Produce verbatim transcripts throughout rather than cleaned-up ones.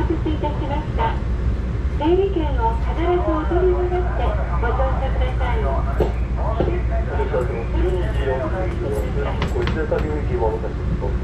いたしました。整理券を必ずお取りになってご乗車ください。 じゅうにじよんじゅういちふん、ご自宅領域をお渡しします。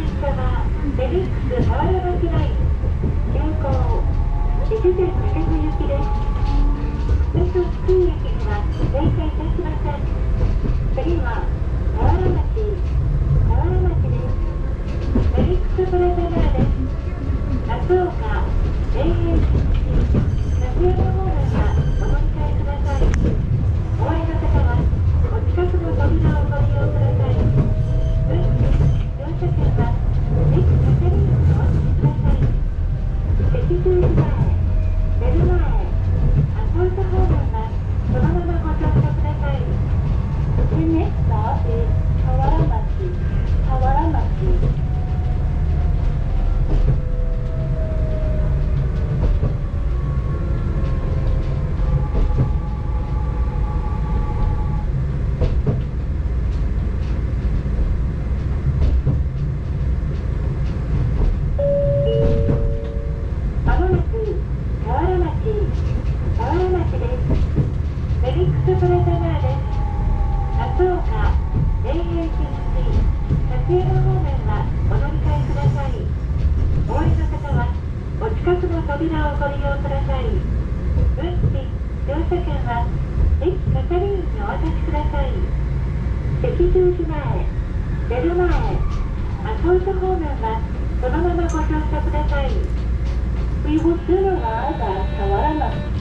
車はフェニックス河原町ライン急行越前竹生行きです。別府津久井駅には停車いたしません。次は河原町河原町です。フェニックスプラザ前です。松岡永平新地松山方面はお乗り換えください。お降りの方はお近くの扉をご利用ください。運賃乗車券は駅係員にお渡しください。赤十字前出る前アソート方面はそのままご乗車ください。The next stop is 河原町河原町We will soon arrive at 河原町。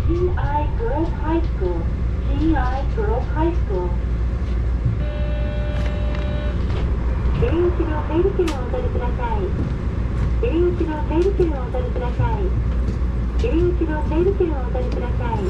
ジーアイ Girls High School ジーアイ Girls High School 出入口の整理券をお取りください。出入口の整理券をお取りください。出入口の整理券をお取りください。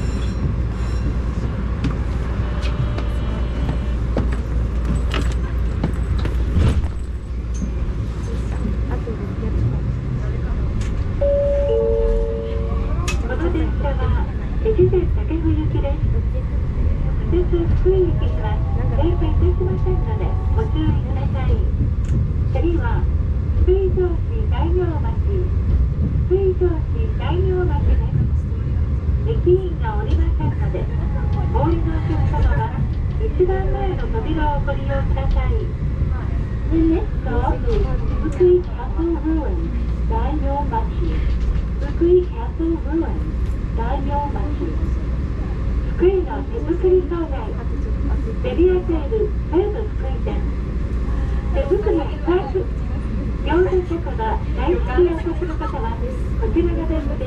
この電車は越前竹生行きです。普通福井行きには停車いたしませんのでご注意ください。次は水上市大名町、水上市大名町です。駅員がおりませんので、お降りのお客様は一番前の扉をご利用ください。The next stop is Fukui Castle Ruins, 大名町。Fukui Castle Ruins, 大名町。福井の手作り惣菜、ベビアテール西武福井店。手作りスパイス、餃子酒場大好きお越しの方はこちらがベストです。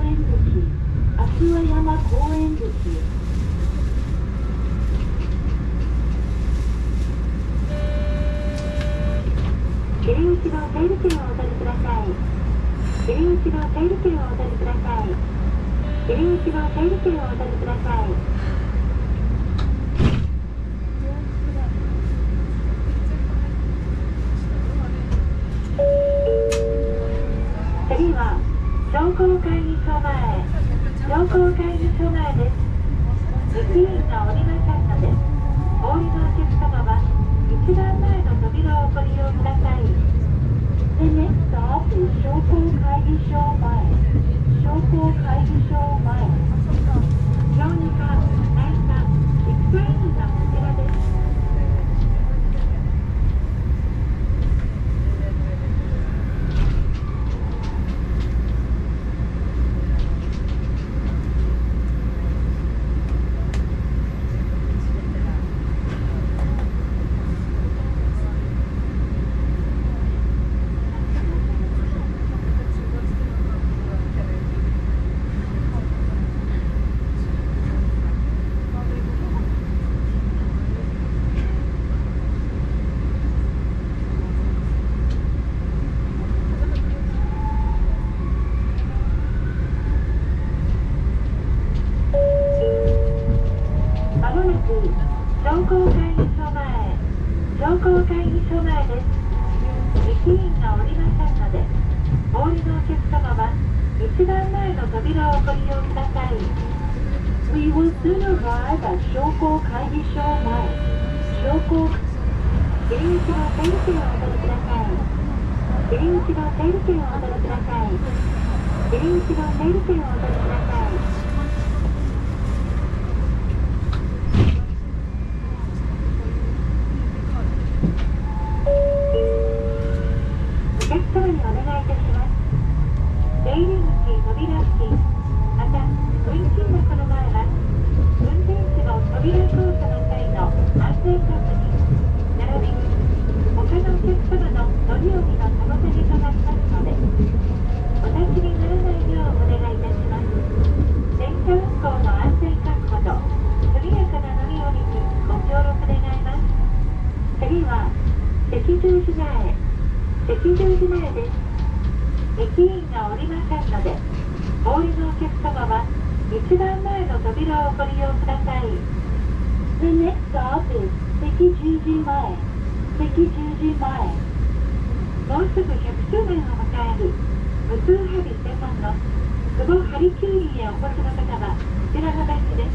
園口、秋葉山公園口。入り口の整理券をお取りください。入り口の整理券をお取りください。入り口の整理券をお取りください。次は商工会議所前、商工会議所前です。駅員がおりませんので、お降りのお客様は一番前の扉をご利用ください。The next stop is 商工会議所前。商工会議所前。小児科、内科、育児員がこちらです。商工会議所前、商工会議所前です。駅員がおりませんので、お降りのお客様は一番前の扉をご利用ください。We will soon arrive at 商工会議所前。商工入り口の整理券をお取りください。入り口の整理券をお取りください。入り口の整理券をお取りください。お客様にお願いいたします。出入り口、扉付近、また運賃箱の前は運転手の扉操作の際の安全確認並びに他のお客様の乗り降りの妨げとなりますので、お立ちにならないようお願いいたします。電車運行の安全確保と速やかな乗り降りにご協力願います。次は赤十字前、赤十字前です。駅員がおりませんので、お降りのお客様は一番前の扉をご利用ください。The next stop is 赤十字前、赤十字前。もうすぐひゃくしゅうねんを迎える無痛針専門の久保針灸院へお越しの方はこちらのベンチです。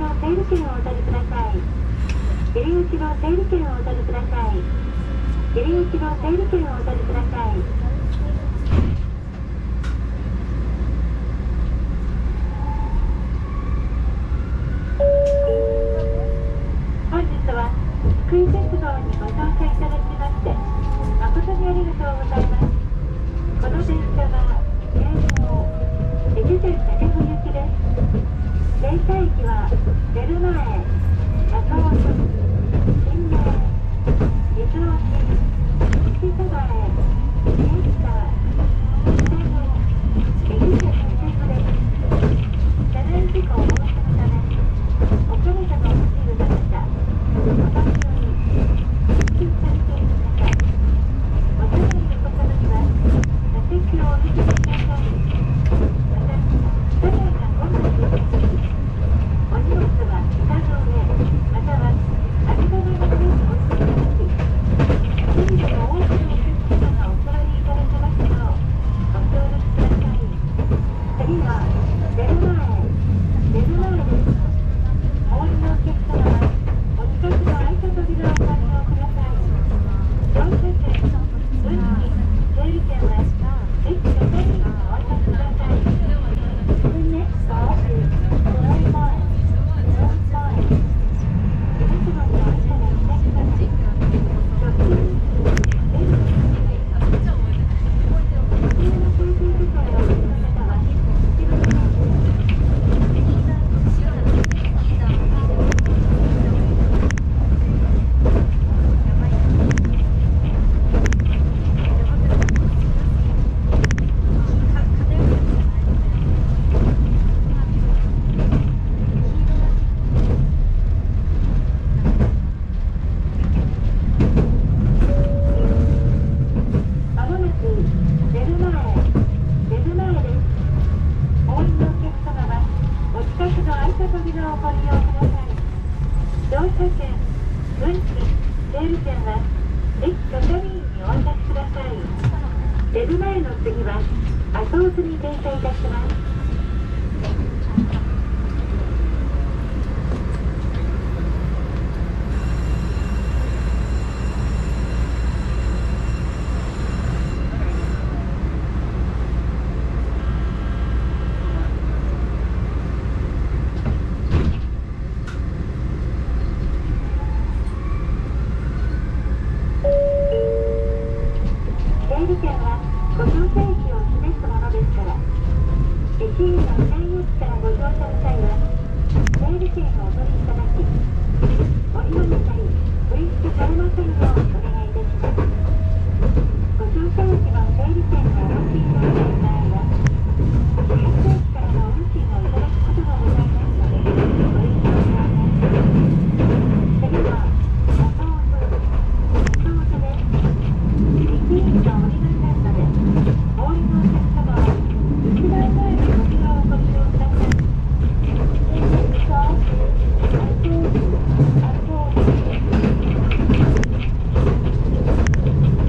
の整理券をお取りください。入り口の整理券をお取りください。入り口の整理券をお取りください。本日は福井鉄道にご乗車いただきまして誠にありがとうございます。この電車は京王越前長野行きです。停車駅は出る前、中尾、新名、伊豆沖、西鯖江、宮下、北野、越前長野です。車内事故を防止のため、おかげさまを走る中、お楽しみに集中されている中、お車内の方には座席をお引きください。また、車内が混雑しているとき、お荷物は板の上、または網棚の上に置いていただき、一人でも多くのお客様がお座りいただけますようご協力ください。次は出る前、出る前です。お降りのお客様はお近くの開いた扉をご利用ください。乗車券、運賃、整理券は駅の係員にお渡しください。The next stop is Road Mile. Road Mile. 皆様においたらいただきます。直近に出る券普通の交通機会をお持ちの方は後ろの方です。まもなく出る前、出る前です。お降りのお客様はお近くの開いた扉をご利用ください。乗車券、運賃、整理券は駅係員にお渡しください。出る前の次は後渦に停車いたします。整理券はご乗車駅を示すものですから、駅員のいない駅からご乗車の際は整理券をお取りいただき、おりのみ際取り付けされませんようお願いいたします。ご乗車駅の整理券をお持ちにならない場合は、始発駅からの運賃をいただくことがございますのでご理解ください。次は中尾と中尾です。駅員がおりませんので、お降りのお客様は内側前の扉をご利用ください。Next stop is Anton. Anton.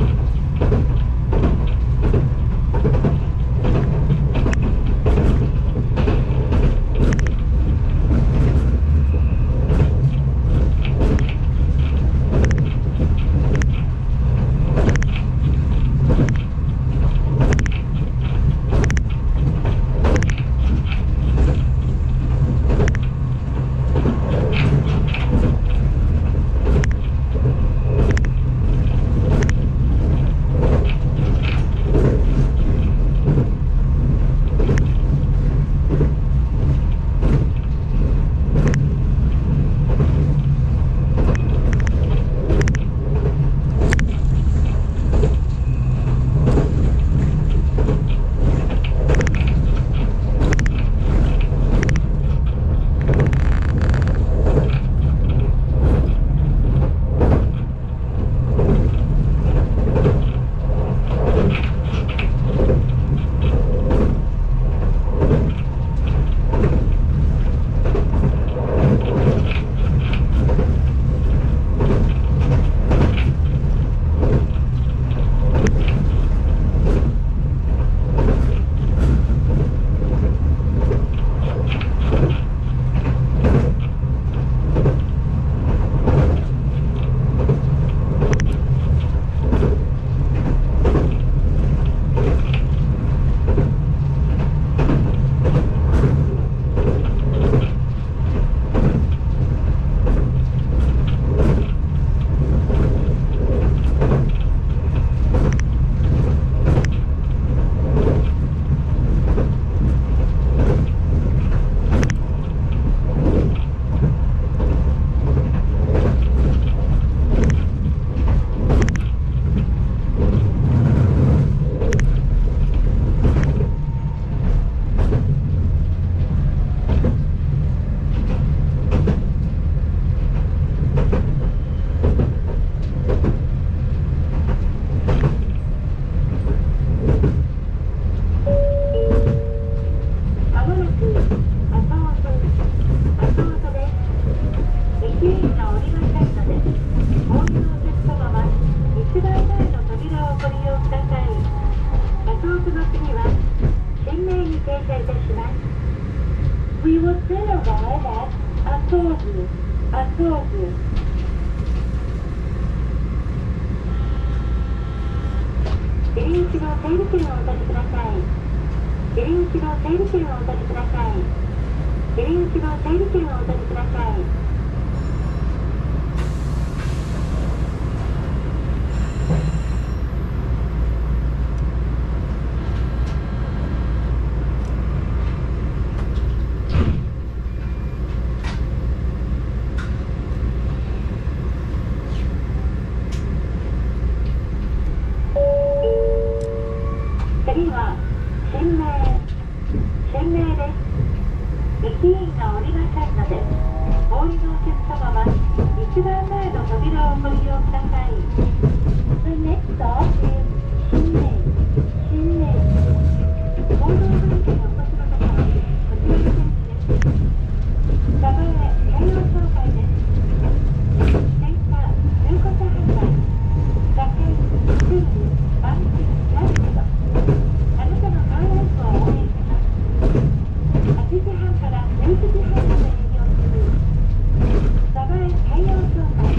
We will soon arrive at Asobu. Asobu. 入り口の整理券をお取りください。入り口の整理券をお取りください。入り口の整理券をお取りください。次は新名新名です。駅員がおりませんので、お降りのお客様は一番前の扉をご利用ください。The next stop is 新名新名。行動届にお越しの方はこちらの席です。名前対応紹介です。電車中古車販売車検修理安心なるほど。あなたのカーライフを応援します。はちじはんからじゅうくじはんまで営業するサバエ太陽商会。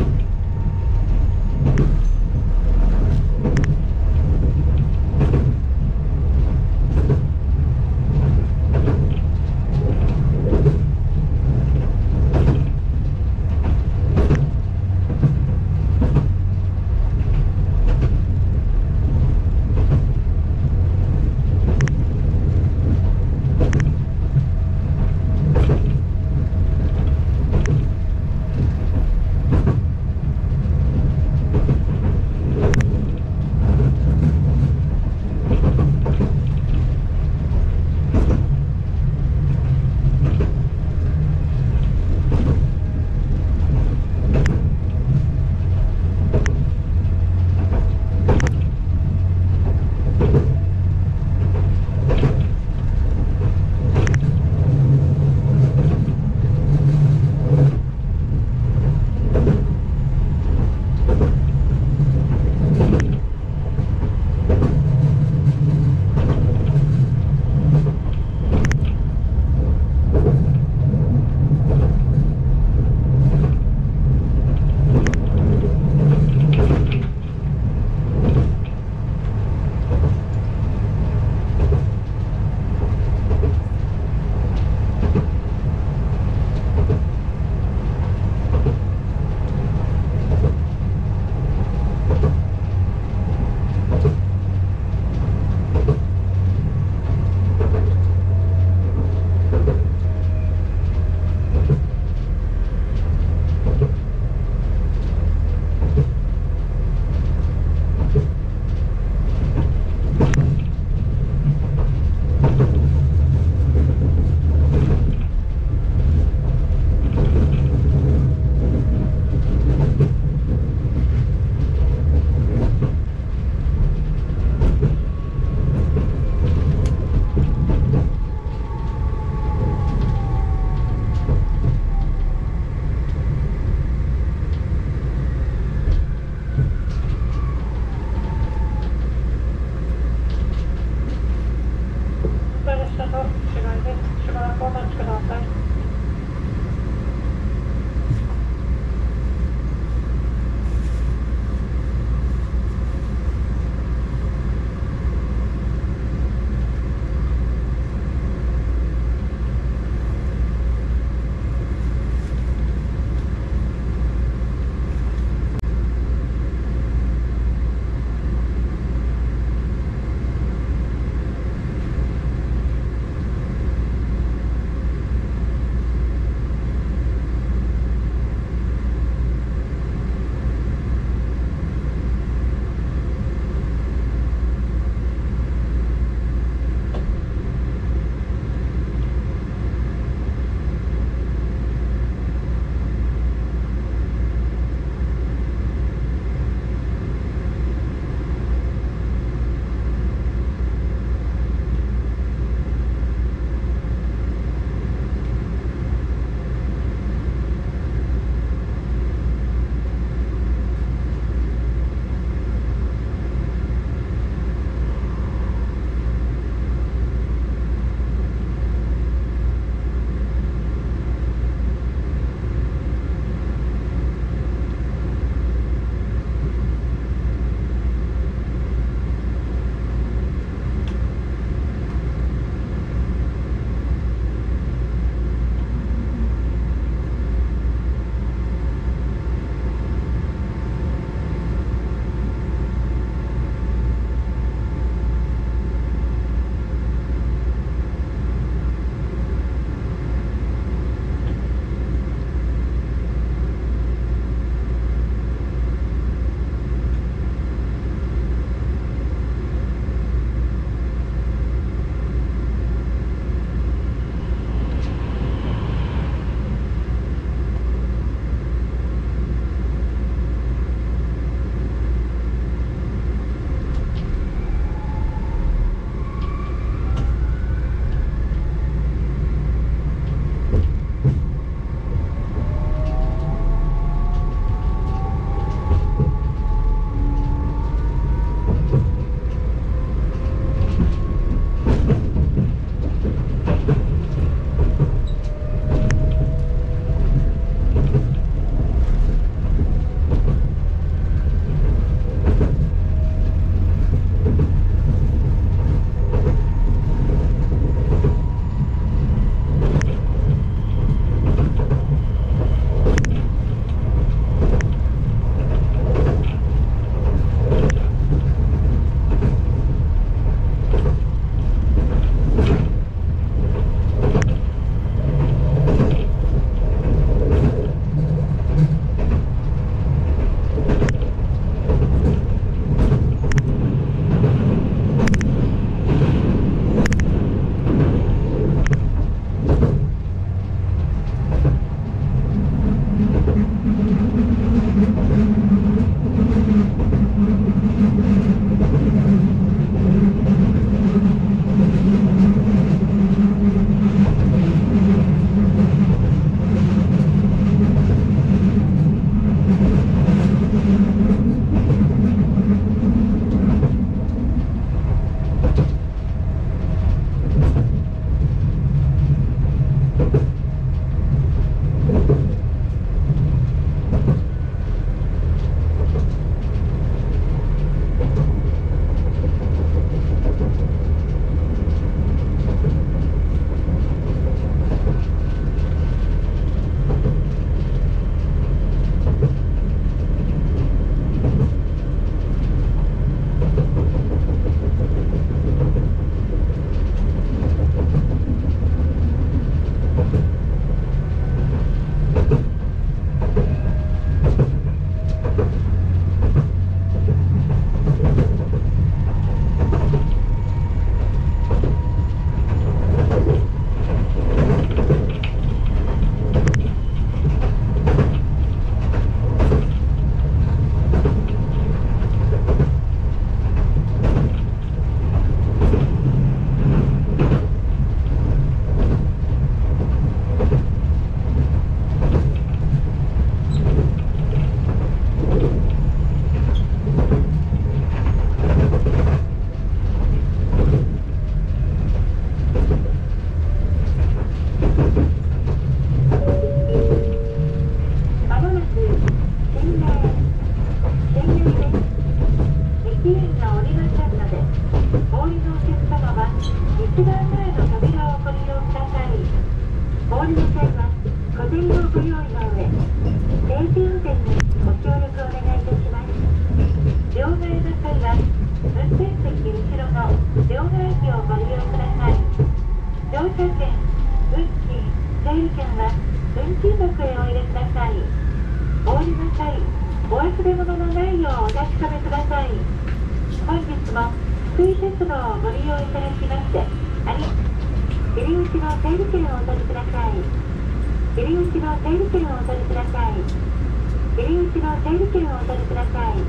せんので、お降りのお客様は一番前の扉をご利用ください。お降りの際は小銭をご用意の上、定時運転にご協力お願いいたします。両替の際は運転席後ろの両替機をご利用ください。乗車券、運賃、整理券は運賃箱へお入れください。お降りの際、お忘れ物のないようお確かめください。本日も福井鉄道をご利用いただきましてあり入り口の整理券をお取りください。入り口の整理券をお取りください。入り口の整理券をお取りください。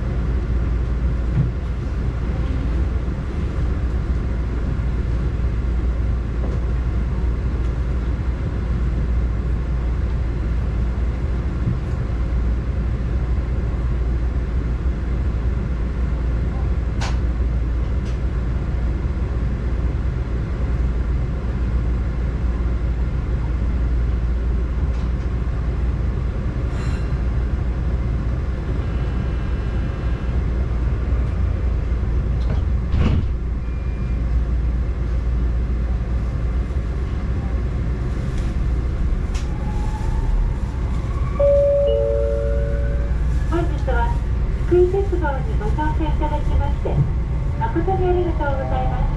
福井鉄道にご乗車いただきまして誠にありがとうございます。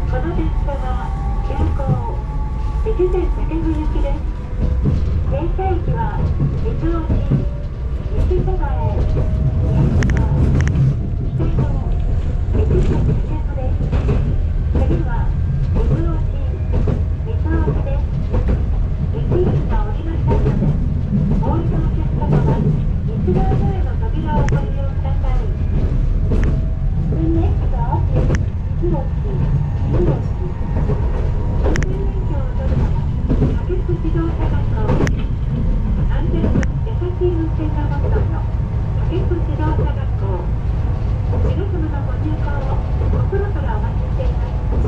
この電車は急行越前竹生行きです。停車駅は水落西手前東北北の越前竹生です。次は水落水落です。駅員がおりませんので、お降りのお客様は一番前の扉をご利用ください。The next stop is 水落水落。運転免許を取るのは竹久自動車学校。安全と優しい運転がモットーの竹久自動車学校。皆様のご入校を心からお待ちしています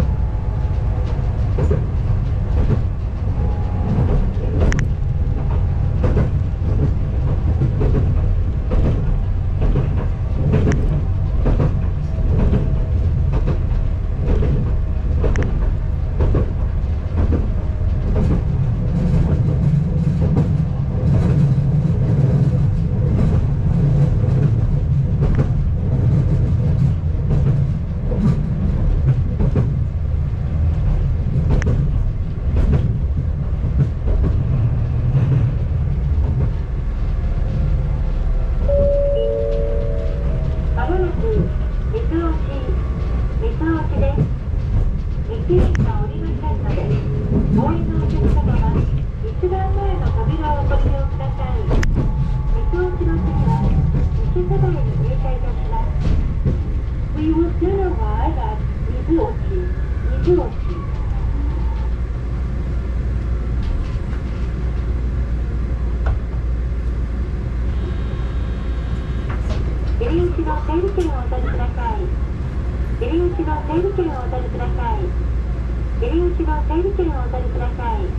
。We will soon arrive at 水落水落。入り口の整理券をお取りください。入り口の整理券をお取りください。入り口の整理券をお取りください。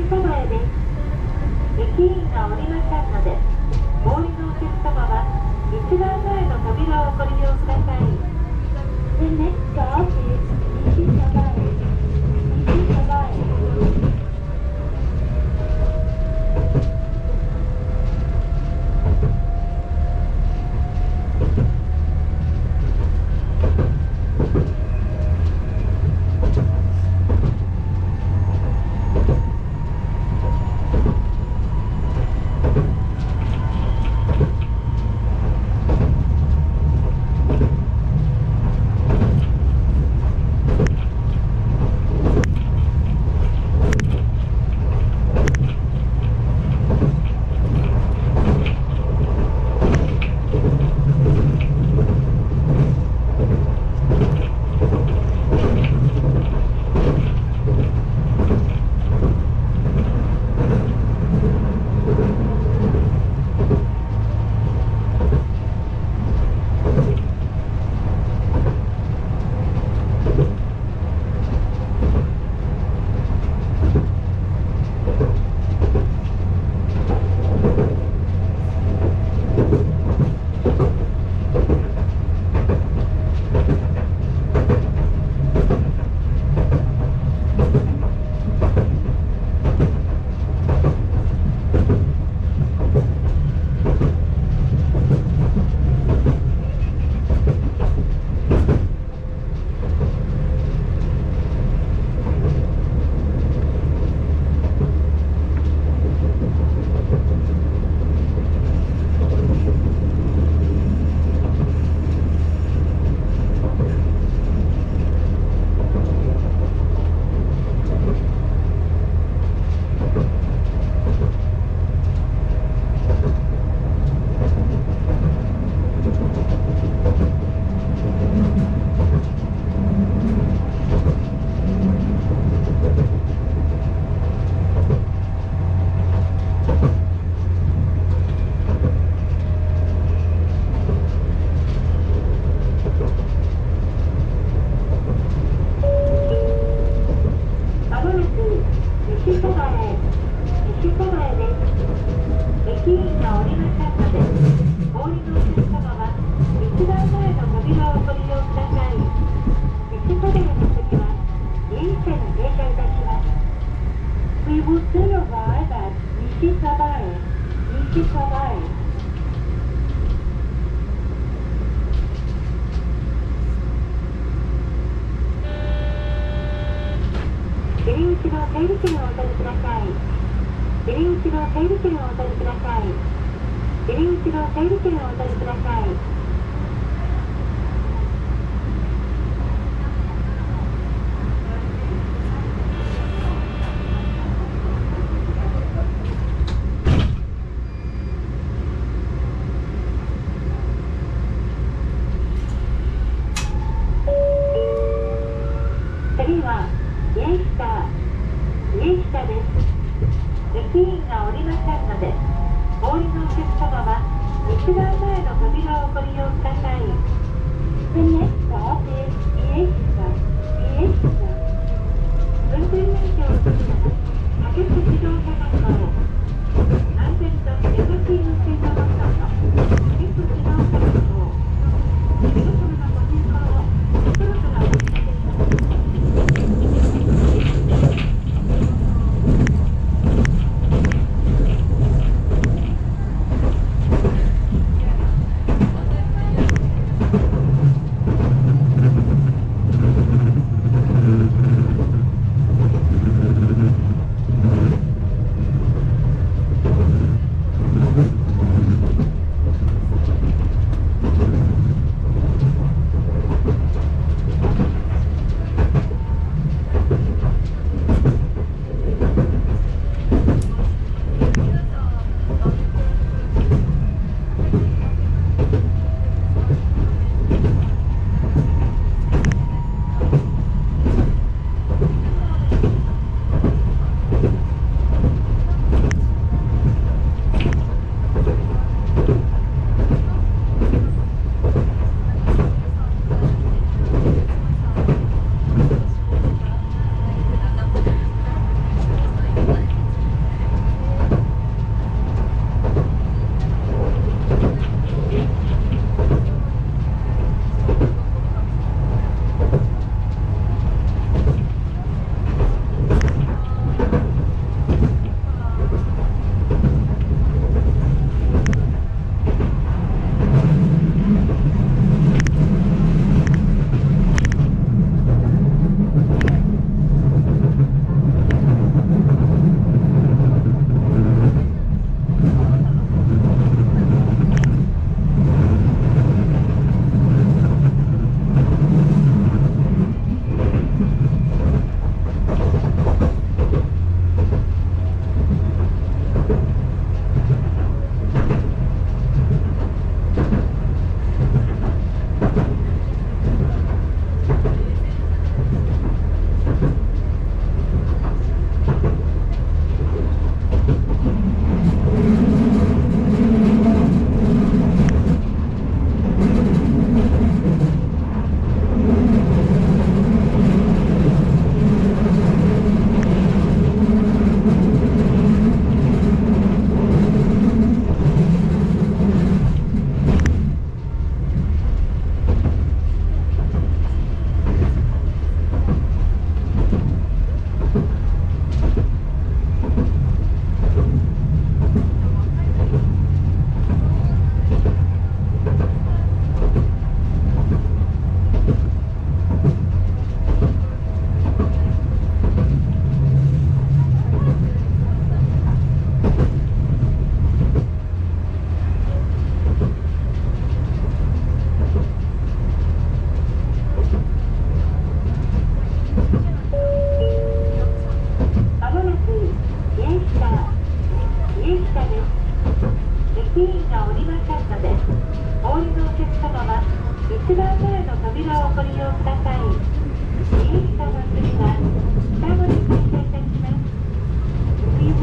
西鯖江です。駅員がおりませんので、お降りのお客様は一番前の扉をご利用ください。The next stop is 西鯖江。西鯖江。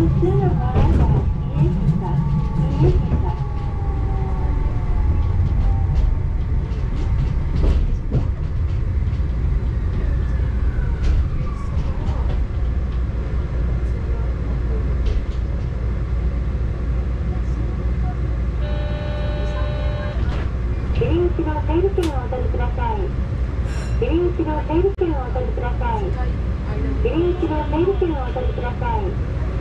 soon arrive at Iekisa, Iekisa.入り口の整理券をお取りください。入り口の整理券をお取りください。入り口の整理券をお取りください。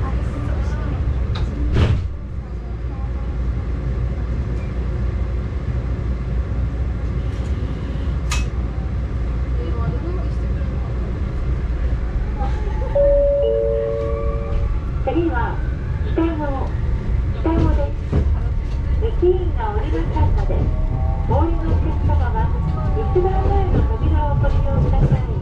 次は北野、北野です。駅員が降りませんので、お降りのお客様は一番前の扉をご利用ください。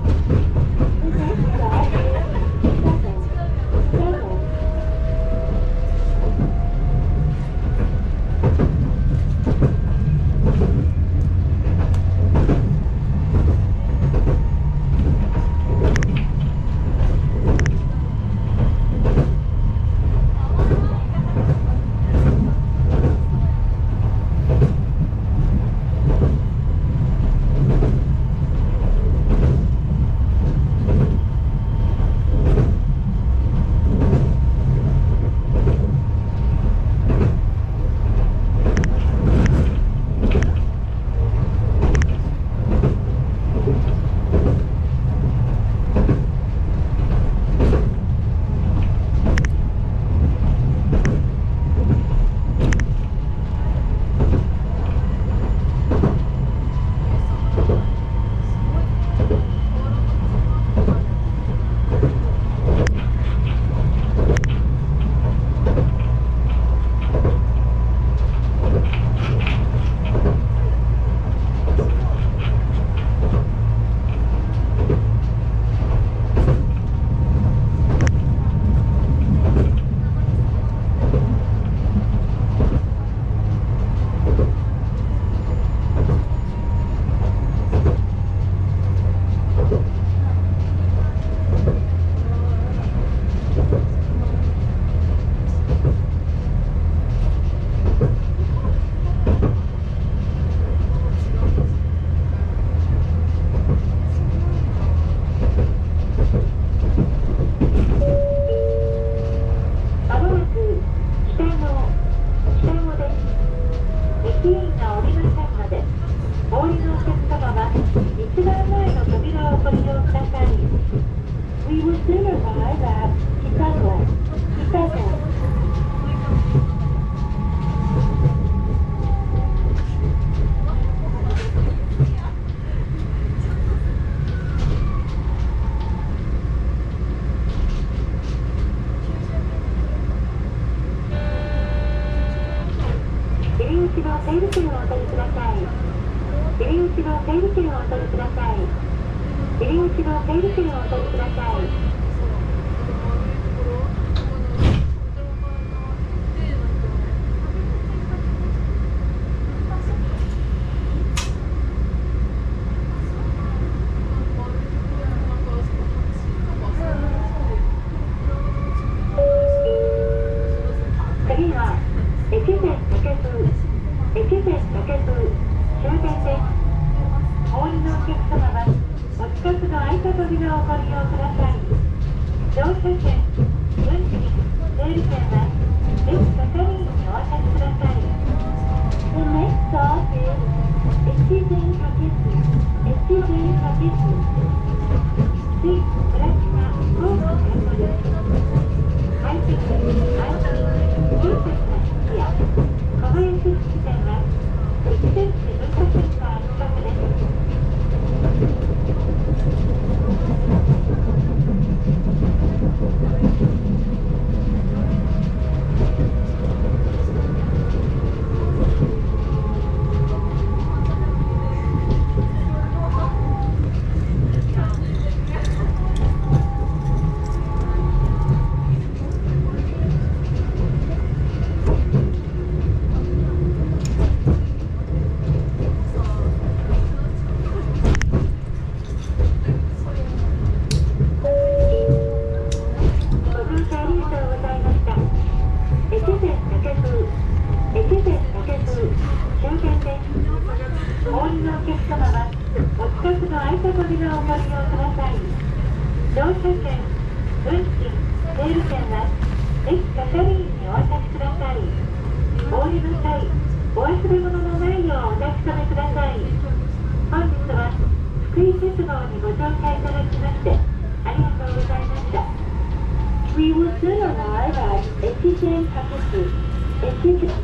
をご利用ください。乗車券、運賃、セール券は駅係員にお渡しください。お降りの際、お忘れ物のないようお確かめください。本日は福井鉄道にご乗車いただきましてありがとうございました。We will soon arrive at 越前高津。越前。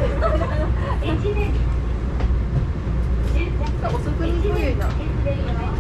遅くに来るな。